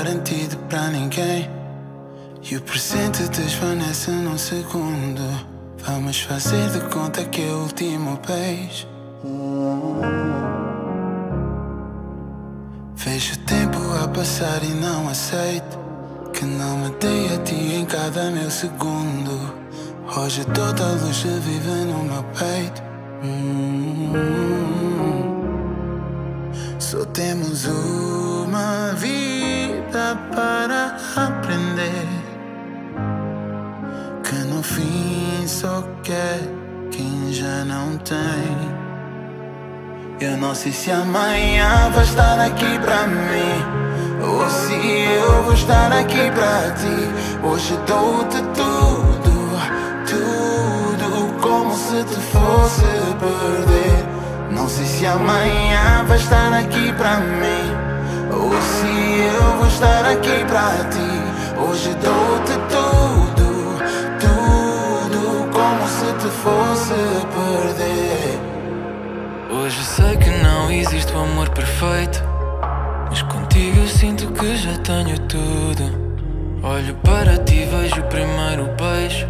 garantido pra ninguém, e o presente desvanece num segundo. Vamos fazer de conta que é o último beijo. Vejo o tempo a passar e não aceito que não me dei a ti em cada meu segundo. Hoje toda a luz vive no meu peito. Só temos uma vida para aprender, que no fim só quer quem já não tem. Eu não sei se amanhã vai estar aqui pra mim, ou se eu vou estar aqui pra ti. Hoje dou-te tudo, tudo, como se te fosse perder. Não sei se amanhã vai estar aqui pra mim, ou se eu vou estar aqui pra ti. Hoje dou-te tudo, tudo, como se te fosse perder. Hoje sei que não existe o amor perfeito, mas contigo eu sinto que já tenho tudo. Olho para ti, vejo o primeiro beijo.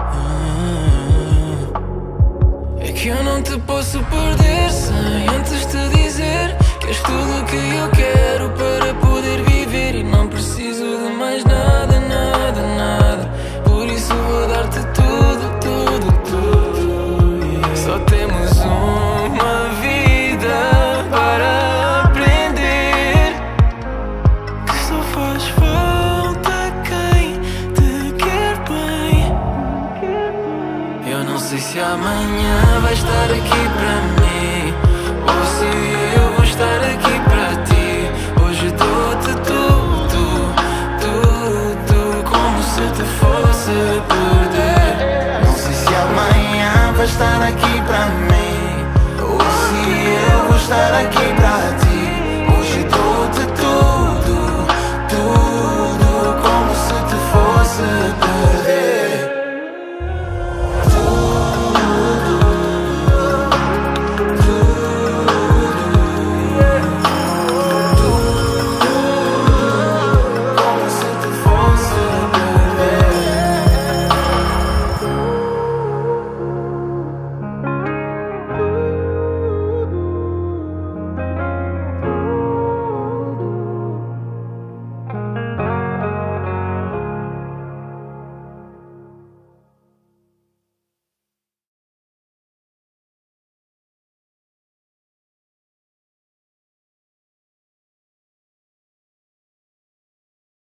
É que eu não te posso perder sem antes te dizer que és tudo o que eu quero para poder viver. E não preciso de mais nada, nada, nada. Por isso vou dar-te tudo, tudo, tudo. Só temos uma vida para aprender, que só faz falta quem te quer bem. Eu não sei se amanhã vai estar aqui para mim, ou se eu vou estar aqui para ti. Hoje dou-te tudo, tudo, como se te fosse perder. Não sei se amanhã vai estar aqui pra mim, ou se eu vou estar aqui